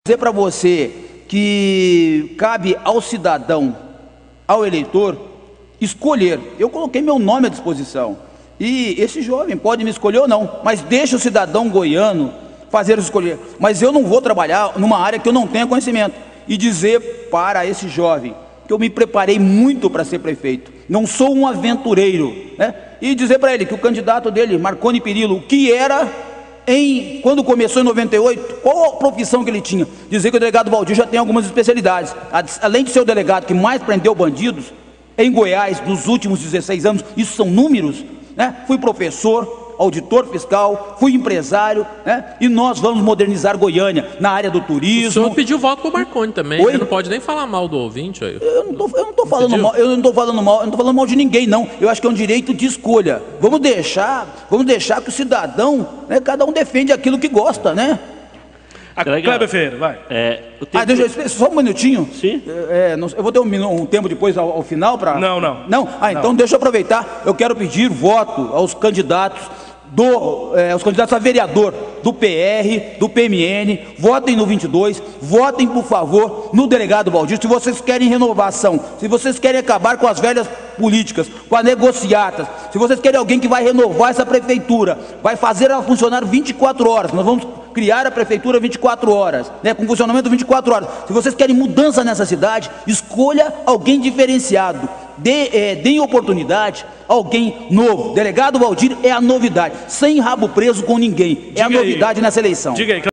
Dizer para você que cabe ao cidadão, ao eleitor, escolher. Eu coloquei meu nome à disposição. E esse jovem pode me escolher ou não, mas deixa o cidadão goiano fazer escolher. Mas eu não vou trabalhar numa área que eu não tenha conhecimento. E dizer para esse jovem que eu me preparei muito para ser prefeito. Não sou um aventureiro, né? E dizer para ele que o candidato dele, Marconi Perillo, o que era quando começou em 98, qual a profissão que ele tinha? Dizer que o delegado Valdir já tem algumas especialidades. Além de ser o delegado que mais prendeu bandidos em Goiás nos últimos 16 anos, isso são números, né? Fui professor, auditor fiscal, fui empresário, né? E nós vamos modernizar Goiânia na área do turismo. O senhor pediu voto para o Marconi também. Ele não pode nem falar mal do ouvinte aí. Eu não estou falando mal de ninguém, não. Eu acho que é um direito de escolha. Vamos deixar que o cidadão, né, cada um defende aquilo que gosta, né? Kleber Ferreira, vai. Deixa só um minutinho. Sim. Eu vou ter um tempo depois ao final para. Não. Não? Então deixa eu aproveitar. Eu quero pedir voto aos candidatos os candidatos a vereador do PR, do PMN. Votem no 22, votem por favor no delegado Valdir. Se vocês querem renovação, se vocês querem acabar com as velhas políticas, com as negociatas, se vocês querem alguém que vai renovar essa prefeitura, vai fazer ela funcionar 24 horas, nós vamos criar a prefeitura 24 horas, né, com funcionamento 24 horas. Se vocês querem mudança nessa cidade, escolha alguém diferenciado. Deem oportunidade a alguém novo. Delegado Valdir é a novidade, sem rabo preso com ninguém. É a novidade nessa eleição. Diga aí.